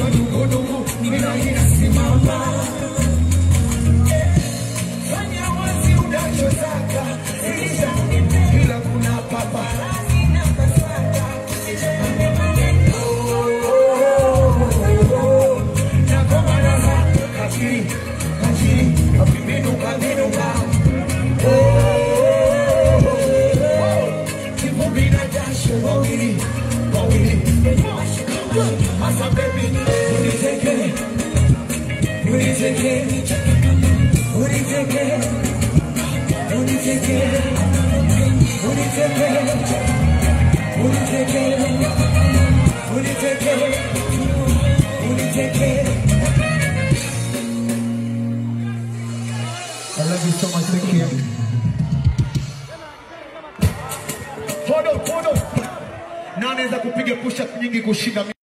I love you so much, thank you. Hold on. Nani anaweza kupiga push up nyingi kushinda